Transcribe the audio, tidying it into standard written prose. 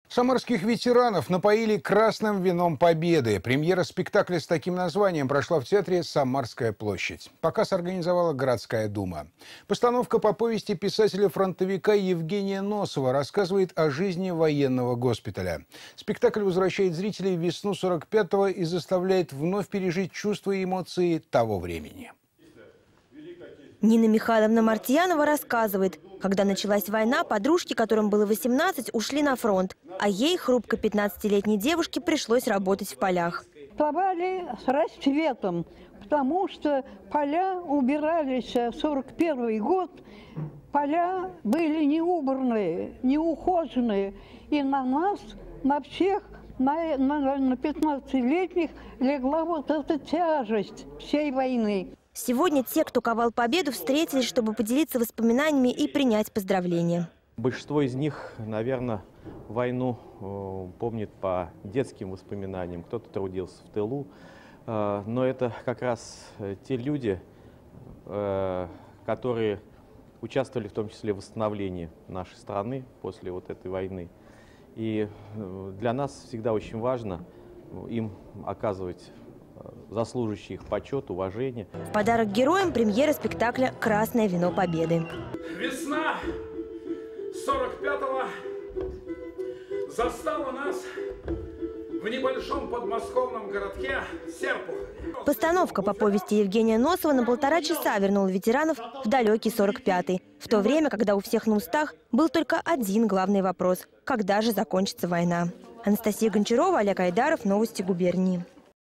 Самарских ветеранов напоили красным вином победы. Премьера спектакля с таким названием прошла в театре «Самарская площадь». Показ организовала городская дума. Постановка по повести писателя-фронтовика Евгения Носова рассказывает о жизни военного госпиталя. Спектакль возвращает зрителей в весну 45-го и заставляет вновь пережить чувства и эмоции того времени. Нина Михайловна Мартьянова рассказывает, когда началась война, подружки, которым было 18, ушли на фронт, а ей, хрупкой 15-летней девушке, пришлось работать в полях. Вставали с рассветом, потому что поля убирались в 41 год, поля были неубранные, неухоженные, и на нас, на всех, на 15-летних легла вот эта тяжесть всей войны. Сегодня те, кто ковал победу, встретились, чтобы поделиться воспоминаниями и принять поздравления. Большинство из них, наверное, войну помнит по детским воспоминаниям. Кто-то трудился в тылу. Но это как раз те люди, которые участвовали в том числе в восстановлении нашей страны после вот этой войны. И для нас всегда очень важно им оказывать заслуживающий их почет, уважение. В подарок героям премьера спектакля «Красное вино победы». Весна 45-го застала нас в небольшом подмосковном городке Серпухове. Постановка по повести Евгения Носова на 1,5 часа вернула ветеранов в далекий 45-й. В то время, когда у всех на устах был только один главный вопрос – когда же закончится война? Анастасия Гончарова, Олег Айдаров, Новости губернии.